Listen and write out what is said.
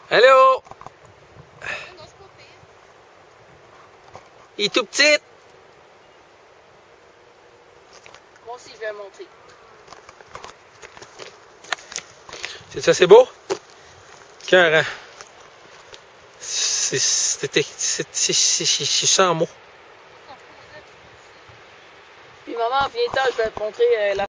Allô? Il est tout petit. Moi aussi, je vais monter. C'est ça, c'est beau? Cœur, c'est sans mots. Puis maman, viens-t'en, je vais te montrer la